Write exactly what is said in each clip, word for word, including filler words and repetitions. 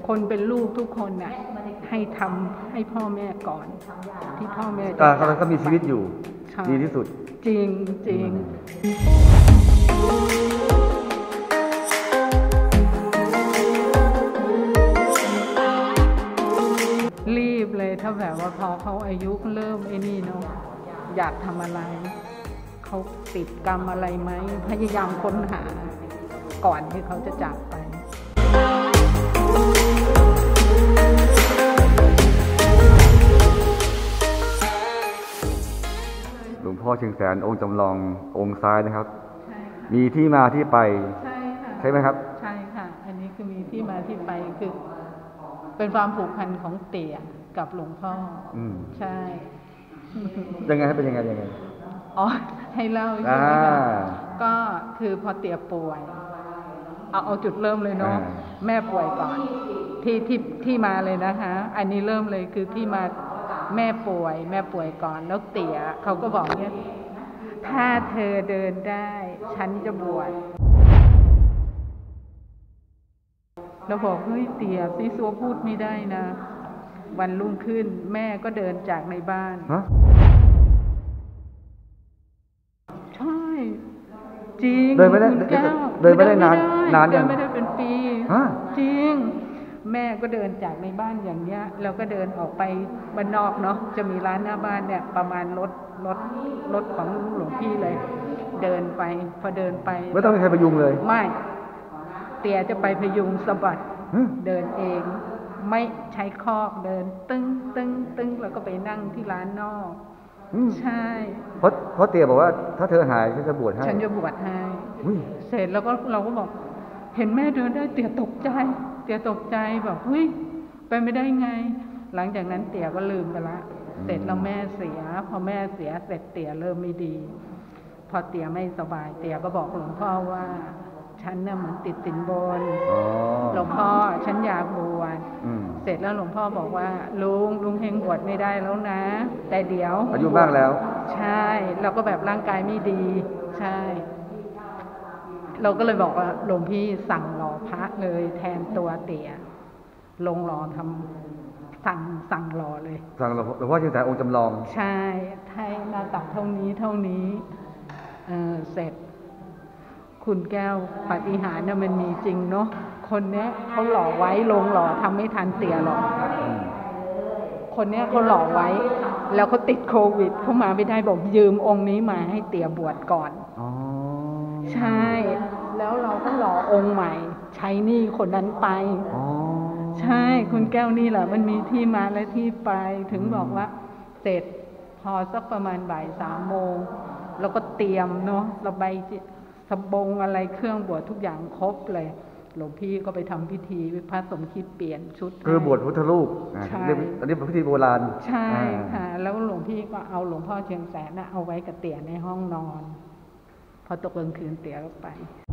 คนเป็นลูกทุกคนน่ะให้ทำให้พ่อแม่ก่อนที่พ่อแม่จะอ่าเขาก็มีชีวิตอยู่ดีที่สุดจริงจริงรีบเลยถ้าแบบว่าพอเขาอายุเริ่มไอ้นี่เนาะอยากทำอะไรเขาติดกรรมอะไรไหมพยายามค้นหาก่อนที่เขาจะจากไปหลวงพ่อเชียงแสนองค์จำลององค์ซ้ายนะครับมีที่มาที่ไปใช่ค่ะใช่ไหมครับใช่ค่ะอันนี้คือมีที่มาที่ไปคือเป็นความผูกพันของเตี่ยกับหลวงพ่ออืมใช่ยังไงให้เป็นยังไงยังไงอ๋อให้เล่าใช่ไหมคะก็คือพอเตี่ยป่วยเอาเอาจุดเริ่มเลยเนาะแม่ป่วยก่อนที่ที่ที่มาเลยนะคะอันนี้เริ่มเลยคือที่มาแม่ป่วยแม่ป่วยก่อนแล้วเตี่ยเขาก็บอกเนี่ยถ้าเธอเดินได้ฉันจะบวชแล้วบอกเฮ้ยเตี่ยซีซัวพูดไม่ได้นะวันรุ่งขึ้นแม่ก็เดินจากในบ้านใช่จริงเดินไม่ได้เดินไม่ได้นานนานเดินไม่ได้เป็นปีจริงแม่ก็เดินจากในบ้านอย่างเนี้ยแล้วก็เดินออกไปบ้านนอกเนาะจะมีร้านหน้าบ้านเนี่ยประมาณรถรถรถของหลวงพี่เลยเดินไปพอเดินไปไม่ต้องมีใครพยุงเลยไม่เตี่ยจะไปพยุงสะบัดเดินเองไม่ใช้คอกเดินตึ้งตึ้งตึ้งแล้วก็ไปนั่งที่ร้านนอกใช่เพราะเพราะเตี่ยบอกว่าถ้าเธอหายฉันจะบวชให้ฉันจะบวชให้เสร็จแล้วก็เราก็บอกเห็นแม่เดินได้เตี่ยตกใจเตี่ยตกใจแบบเฮ้ยไปไม่ได้ไงหลังจากนั้นเตี่ยก็ลืมไปละเสร็จแล้วแม่เสียพอแม่เสียเสร็จเตี่ยเริ่มไม่ดีพอเตี่ยไม่สบายเตี่ยก็บอกหลวงพ่อว่าฉันเนี่ยเหมือนติดสินบนหลวงพ่อฉันอยากบวชเสร็จแล้วหลวงพ่อบอกว่าลุงลุงเฮงบวชไม่ได้แล้วนะแต่เดี๋ยวอายุมากแล้วใช่เราก็แบบร่างกายไม่ดีใช่เราก็เลยบอกว่าหลวงพี่สั่งหล่อพระเลยแทนตัวเตี่ยลงหล่อทำสั่งสั่งหล่อเลยสั่งหลวงพ่อเชียงแสนองค์จำลองใช่ให้หน้าตักเท่านี้เท่านี้เออเสร็จคุณแก้วปาฏิหาริย์เนี่ยมันมีจริงเนาะคนเนี้ยเขาหล่อไว้ลงหล่อทำไม่ทันเตี่ยหรอกคนเนี้ยเขาหล่อไว้แล้วเขาติดโควิดเขามาไม่ได้บอกยืมองค์นี้มาให้เตี่ยบวชก่อนใช่แล้วเราก็หล่อองค์ใหม่ใช้หนี้คนนั้นไปใช่คุณแก้วนี่แหละมันมีที่มาและที่ไปถึงบอกว่าเสร็จพอสักประมาณบ่ายสามโมงแล้วก็เตรียมเนาะระบายสบงอะไรเครื่องบวชทุกอย่างครบเลยหลวงพี่ก็ไปทำพิธีพระสมคิดเปลี่ยนชุดคือบวชพุทธรูปใช่อันนี้เป็นพิธีโบราณใช่ค่ะแล้วหลวงพี่ก็เอาหลวงพ่อเชียงแสนนะเอาไว้กับเตี่ยในห้องนอนพอตกกลางคืนเตี่ยก็ไป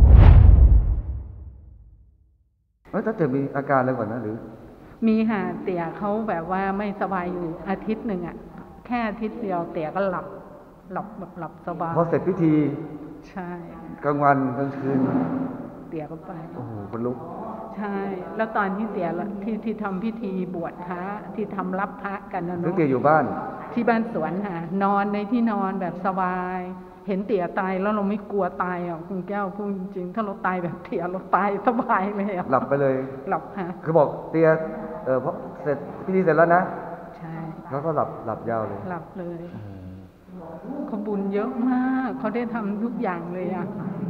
เออถ้าเตี่ยมีอาการอะไรก่อนนะหรือมีค่ะเตี่ยเขาแบบว่าไม่สบายอยู่อาทิตย์หนึ่งอ่ะแค่อาทิตย์เดียวเตี่ยก็หลับหลับแบบหลับสบายพอเสร็จพิธีใช่กลางวันกลางคืนเตี่ยก็ไปโอ้โหคนลุกใช่แล้วตอนที่เตี่ยที่ที่ทำพิธีบวชพระที่ทำรับพระกันนะเนาะเตี่ยอยู่บ้านที่บ้านสวนค่ะนอนในที่นอนแบบสบายเห็นเตี่ยตายแล้วเราไม่กลัวตายอ่ะคุณแก้วพูดจริงๆถ้าเราตายแบบเตี่ยเราตายสบายเลยอ่ะหลับไปเลยหลับค่ะคือบอกเตี่ยเออพอเสร็จพิธีเสร็จแล้วนะใช่แล้วก็หลับหลับยาวเลยหลับเลยเขาบุญเยอะมากเขาได้ทำทุกอย่างเลยอ่ะ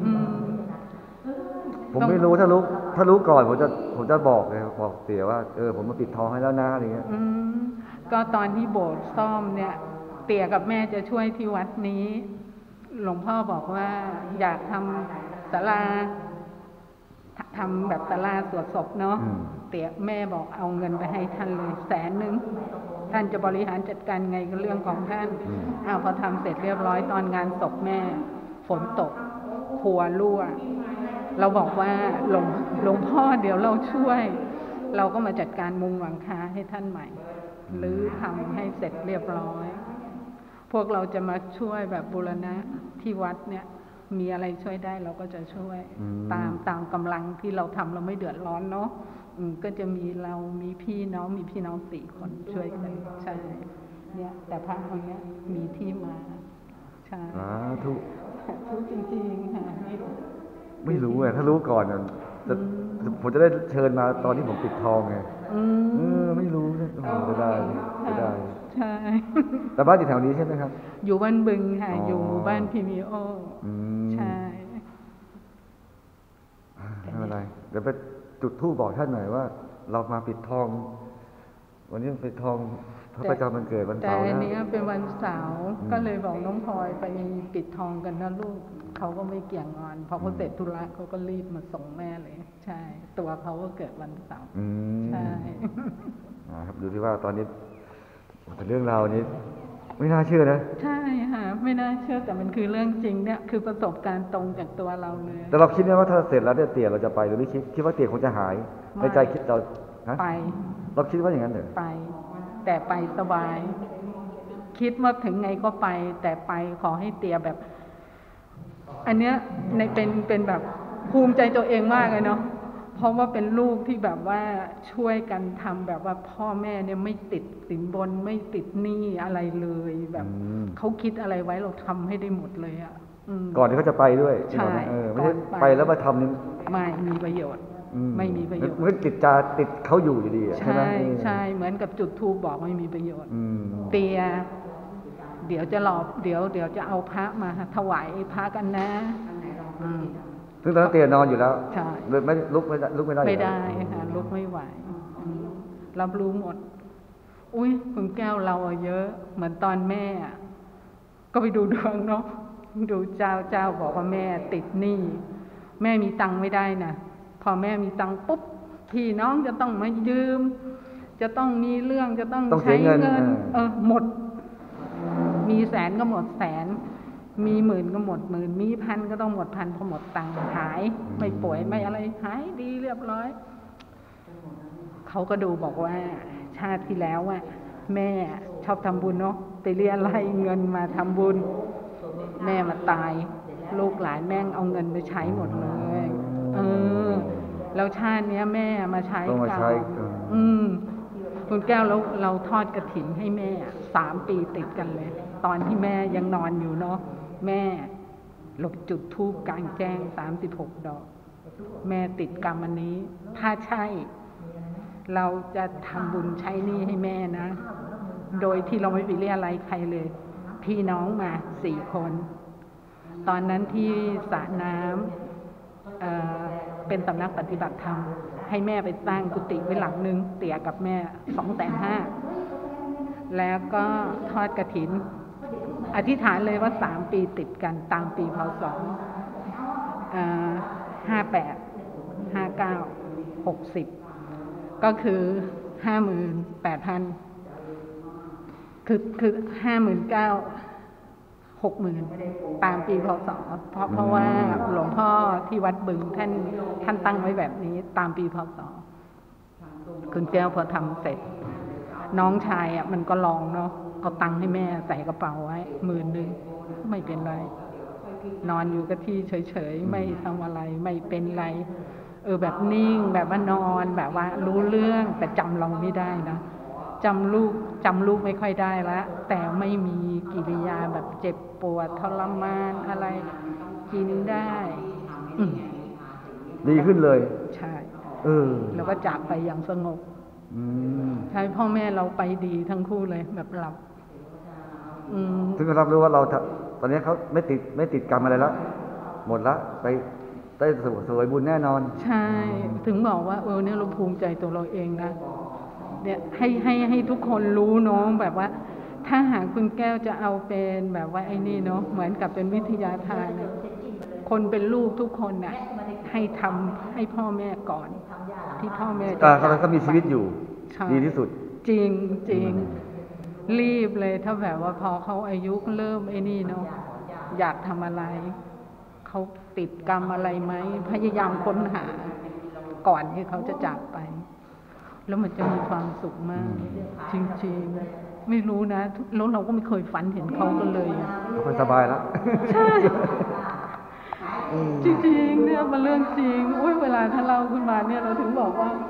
ผมไม่รู้ถ้ารู้ถ้ารู้ก่อนผมจะผมจะบอกเลยบอกเตี่ยว่าเออผมมาปิดทองให้แล้วนะอะไรเงี้ยก็ตอนที่โบสถ์ซ่อมเนี่ยเตี่ยกับแม่จะช่วยที่วัดนี้หลวงพ่อบอกว่าอยากทำศาลาทำแบบศาลาสวดศพเนาะเตี่ยแม่บอกเอาเงินไปให้ท่านเลยแสนหนึ่งท่านจะบริหารจัดการไงก็เรื่องของท่านอ้าวพอทำเสร็จเรียบร้อยตอนงานศพแม่ฝนตกครัวรั่วเราบอกว่าหลวงหลวงพ่อเดี๋ยวเราช่วยเราก็มาจัดการมุงหลังคาให้ท่านใหม่หรือทำให้เสร็จเรียบร้อยพวกเราจะมาช่วยแบบบูรณะที่วัดเนี่ยมีอะไรช่วยได้เราก็จะช่วยตามตามกำลังที่เราทำเราไม่เดือดร้อนเนาะอืมก็จะมีเรามีพี่น้องมีพี่น้องสี่คนช่วยกันใช่เนี่ยแต่พระองค์เนี้ยมีที่มาใช่สาธุทุกจริงๆค่ะไม่รู้ไม่รู้ไงถ้ารู้ก่อนอะจะผมจะได้เชิญมาตอนที่ผมปิดทองไงอืเออมไม่รู้นะโอ้โหจะได้จะได้ใช่แต่บ้านอยู่แถวนี้ใช่ไหมครับอยู่บ้านบึงค่ะอ๋อออยู่หมู่บ้านพิมิโออืมใช่ไม่เป็นไรเดี๋ยวไปจุดธูปบอกท่านหน่อยว่า เรามาปิดทอง วันนี้ปิดทองพระประจำวันเกิดวันแต่เสาร์อันนะเนี้ยเป็นวันเสาร์อืมก็เลยบอกน้องพลอยไปปิดทองกันนะลูกเขาก็ไม่เกี่ยงงอนพอเขาเสร็จธุระเขาก็รีบมาส่งแม่เลย ใช่ ตัวเขาก็เกิดวันเสาร์อืมใช่อ่าครับดูที่ว่าตอนนี้แต่เรื่องราวนี้ ไม่น่าเชื่อนะใช่ค่ะไม่น่าเชื่อแต่มันคือเรื่องจริงเนี่ยคือประสบการณ์ตรงจากตัวเราเลยแต่เราคิดไหมว่าถ้าเสร็จแล้วเนี่ยเตี๋ยเราจะไปหรือไม่คิดคิดว่าเตี๋ยคงจะหายไม่ในใจคิดเราฮะไปเราคิดว่าอย่างนั้นเหรอไป แต่ไปสบาย คิดว่าถึงไงก็ไป แต่ไปขอให้เตียแบบ อันเนี้ยในเป็นเป็นแบบภูมิใจตัวเองมากเลยเนาะเพราะว่าเป็นลูกที่แบบว่าช่วยกันทำแบบว่าพ่อแม่เนี่ยไม่ติดสินบนไม่ติดหนี้อะไรเลยแบบอืมเขาคิดอะไรไว้เราทำให้ได้หมดเลยอะ่ะอืมก่อนที่เขาจะไปด้วยใช่ก่อนนะเออไม่ใช่ก่อนไปไปแล้วมาทำนี่ไม่มีประโยชน์อืไม่มีประโยชน์มันติดจาติดเขาอยู่อยู่ดีอะใช่ไหมใช่ใช่เหมือนกับจุดธูปบอกไม่มีประโยชน์อืมเตีย เดี๋ยวจะรอเดี๋ยวเดี๋ยวจะเอาพระมาถวายพระกันนะอืมซึ่งตอนนั้นเตียนอนอยู่แล้วใช่เลยไม่ลุกไม่ได้ลุกไม่ได้ไม่อยู่แล้วได้ค่ะลุกไม่ไหวอืมรับรู้หมด อุ้ยคุณแก้วเราอะเยอะ เหมือนตอนแม่อะก็ไปดูดวงเนาะดูเจ้าเจ้าบอกว่าแม่ติดหนี้แม่มีตังค์ไม่ได้นะพอแม่มีตังค์ปุ๊บพี่น้องจะต้องมายืม จะต้องมีเรื่องจะต้องต้องเสีใช้ยเงินเงินเออเออหมด มีแสนก็หมดแสน มีหมื่นก็หมดหมื่น มีพันก็ต้องหมดพันพอหมดตังค์หาย ไม่ป่วยไม่อะไรหายดีเรียบร้อย เขาก็ดูบอกว่า ชาติที่แล้วอะแม่ชอบทำบุญเนาะไปเรียอะไรเงินมาทำบุญ แม่มาตาย ลูกหลานแม่งเอาเงินไปใช้หมดเลย เออ แล้วชาติเนี้ยแม่มาใช้ต้องมาใช้กรรเอออืม คุณแก้วแล้วเราทอดกระถินให้แม่สามปีติดกันเลย ตอนที่แม่ยังนอนอยู่เนาะแม่หลบจุดธูปกลางแจ้งสามสิบหกดอก แม่ติดกรรมอันนี้ ถ้าใช่ เราจะทำบุญใช้หนี้ให้แม่นะ โดยที่เราไม่ไปเรียอะไรใครเลย พี่น้องมาสี่คน ตอนนั้นที่สระน้ำเอ่อเป็นสำนักปฏิบัติธรรม ให้แม่ไปสร้างกุฏิไว้หลังนึงเตี่ยกับแม่สองแสนห้าแล้วก็ทอดกระถิน อธิษฐานเลยว่าสามปีติดกันตามปีพศห้าแปดห้าเก้าหกสิบก็คือห้าหมื่นแปดพันคือคือห้าหมื่นเก้าหกหมื่นตามปีพศเพราะเพราะว่าหลวงพ่อที่วัดบึงท่านท่านตั้งไว้แบบนี้ตามปีพศคุณแก้วพอทำเสร็จ น้องชายอ่ะมันก็ลองเนาะเอาตังค์ให้แม่ใส่กระเป๋าไว้หมื่นหนึ่งไม่เป็นไร นอนอยู่กับที่เฉยๆไม่ทำอะไรไม่เป็นไร เออแบบนิ่งแบบว่านอนแบบว่ารู้เรื่องแต่จำเราไม่ได้นะจำลูกจำลูกไม่ค่อยได้ละแต่ไม่มีกิริยาแบบเจ็บปวดทรมานอะไร กินได้อืมดีขึ้นเลยใช่เออแล้วก็จากไปอย่างสงบอืมใช่พ่อแม่เราไปดีทั้งคู่เลยแบบหลับ อืมซึ่งเรารับรู้ว่าเราทำตอนนี้เขาไม่ติดไม่ติดกรรมอะไรแล้วหมดละไปได้สวยบุญแน่นอนใช่ ถึงบอกว่าเออเนี่ยเราภูมิใจตัวเราเองนะเนี่ยให้ให้ให้ทุกคนรู้เนาะแบบว่า ถ้าหากคุณแก้วจะเอาเป็นแบบว่าไอ้นี่เนาะเหมือนกับเป็นวิทยาทานอะคนเป็นลูกทุกคนน่ะ ให้ทำให้พ่อแม่ก่อน ที่พ่อแม่จะอ่าเขาเขามีชีวิตอยู่ใช่ดีที่สุดจริงจริงรีบเลยถ้าแบบว่าพอเขาอายุเริ่มไอ้นี่เนาะอยากทำอะไร เขาติดกรรมอะไรไหมพยายามค้นหา ก่อนที่เขาจะจากไป แล้วมันจะมีความสุขมาก จริงๆ ไม่รู้นะแล้วเราก็ไม่เคยฝันเห็นเขากันเลยอะเขาค่อยสบายแล้วใช่ จริงๆเนี่ยมันเรื่องจริงอุ้ยเวลาถ้าเล่าขึ้นมาเนี่ยเราถึงบอกว่า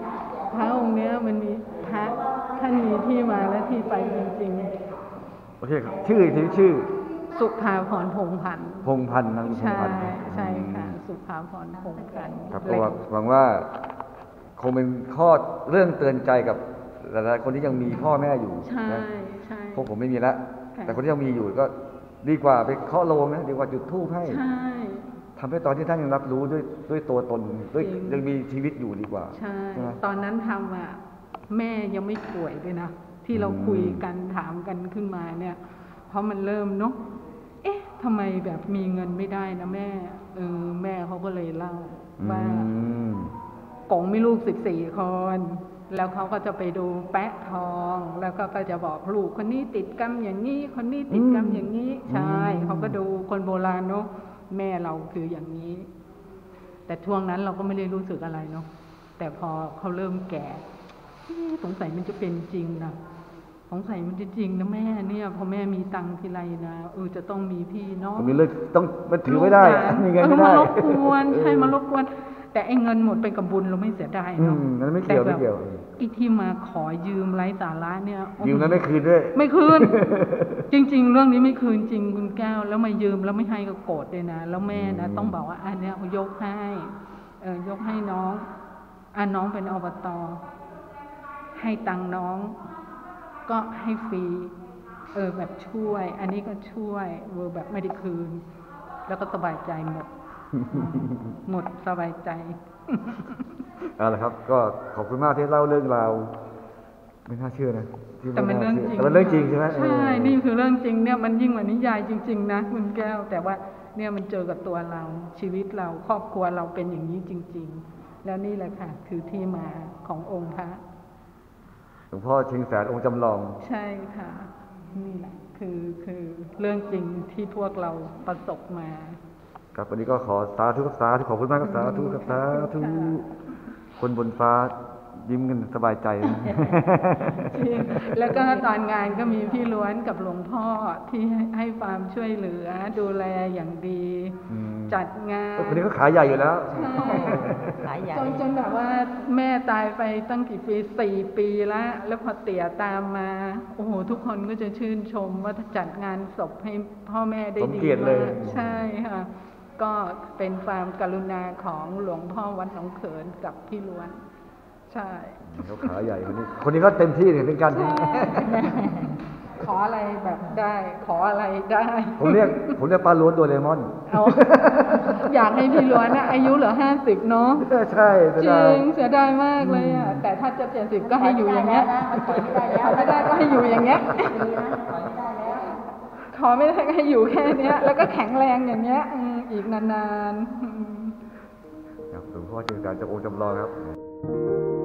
พระองค์เนี้ยมันมีพระท่านมีที่มาและที่ไปจริงโอเคครับชื่ออีกทีชื่อๆ สุภาพรพงษ์พันธ์พงษ์พันธ์นะคุณพงใช่ษ์พันธ์ใช่ค่ะสุภาพรพงษ์พันธ์ครับแหล่ก็งหวังว่าคงเป็นข้อเรื่องเตือนใจกับหลายๆคนที่ยังมีพ่อแม่อยู่ใช่นะใช่พวกผมไม่มีแล้วค่ะแต่คนที่ยังมีอยู่ก็ดีกว่าไปเคาะโลงนะดีกว่าจุดธูปให้ใช่ทำให้ตอนที่ท่านยังรับรู้ด้วยด้วยตัวตนด้วยจริงยังมีชีวิตอยู่ดีกว่าใช่ใช่ไหมตอนนั้นทำอ่ะแม่ยังไม่ป่วยเลยนะที่เราอืมคุยกันถามกันขึ้นมาเนี่ย เพราะมันเริ่มเนาะเอ๊ะทำไมแบบมีเงินไม่ได้นะแม่เออแม่เขาก็เลยเล่าว่าอืมกงมีลูกสิบสี่คน แล้วเขาก็จะไปดูแปะทอง แล้วก็ก็จะบอกลูกคนนี้ติดกรรมอย่างนี้ คนนี้ติดกรรมอย่างนี้ ใช่ เขาก็ดูคนโบราณเนาะแม่เราคืออย่างนี้ แต่ช่วงนั้นเราก็ไม่ได้รู้สึกอะไรเนาะ แต่พอเขาเริ่มแก่เอ๊ะสงสัยมันจะเป็นจริงนะสงสัยมันจะจริงนะแม่เนี่ยพอแม่มีตังค์ทีไรนะเออจะต้องมีพี่น้องผมมีเรื่องต้องมันถือไม่ได้ลูกหอะลานมีเงินเออไม่มาได้รบกวนใช่เออมารบกวน แต่ไอ้เงินหมดไปกับบุญเราไม่เสียดายอืเนาะมนั้นไม่เกี่ยวแต่ไม่แบบเกี่ยวไอ้ที่มาขอยืมไร้สาระเนี่ยโอ้โหยืมแล้วไม่คืนด้วยไม่คืน จริง ๆ เรื่องนี้ไม่คืนจริงคุณแก้ว แล้วมายืมแล้วไม่ให้ก็โกรธเลยนะแล้วแม่นะอืมต้องบอกว่าอันเนี้ยยกให้เออยกให้น้องอ่ะน้องเป็นอบตให้ตังค์น้อง ก็ให้ฟรีเออแบบช่วย อันนี้ก็ช่วยเวอร์แบบไม่ได้คืน แล้วก็สบายใจหมด หมดสบายใจเอาละครับ ก็ขอบคุณมากที่เล่าเรื่องราวไม่น่าเชื่อนะที่แต่มันไาเรื่องชื่จริงแต่มันเรื่องจริงใช่ไหมใช่ นี่คือเรื่องจริงเนี่ยมันยิ่งกว่านิยายจริง ๆ นะคุณแก้ว แต่ว่าเนี่ยมันเจอกับตัวเราชีวิตเราครอบครัวเราเป็นอย่างนี้จริง ๆ แล้วนี่แหละค่ะ คือที่มาขององค์พระหลวงพ่อชิงแสนองค์จำลองใช่ค่ะ นี่แหละคือคือเรื่องจริงที่พวกเราประสบมาครับวันนี้ก็ขอสาธุครับสาธุขอบคุณมากครับสาธุครับสาธุค่ะคนบนฟ้ายิ้มกันสบายใจนะจริงแล้วก็ตอนงานก็มีพี่ล้วนกับหลวงพ่อที่ให้ให้ความช่วยเหลือดูแลอย่างดีอืมจัดงานคนนี้ก็ขายใหญ่อยู่แล้วขายใหญ่จนจนแบบว่าแม่ตายไปตั้งกี่ปีสี่ปีแล้ว แล้วพอเตี่ยตามมา โอ้โห ทุกคนก็จะชื่นชมว่าจัดงานศพให้พ่อแม่ได้สมดีเกียรติเลมาย กใช่ค่ะ ก็เป็นความกรุณาของหลวงพ่อวัดหนองเขินกับพี่ล้วน ใช่เขาขาใหญ่คนนี้ คนนี้ก็เต็มที่เนี่ยเป็นการขออะไรแบบได้ ขออะไรได้ผมเรียกผมเรียกปลาล้วนโดเรมอนเอาอยากให้พี่ล้วนนะอายุเหลือห้าสิบเนาะใช่เสียจริดายงเสียดายมากเลยอ่ะ แต่ถ้าจะเจ็ดสิบก็ให้อยู่อย่างเงี้ยขอไม่ได้แล้วขอไม่ได้ก็ให้อยู่อย่างเงี้ยดีนะขอไม่ได้แล้วขอไม่ได้ก็ให้อยู่แค่เนี้ย แล้วก็แข็งแรงอย่างเงี้ยอืมอีกนานๆอืมครับหลวงพ่อชิงแสนจากองค์จำลองครับ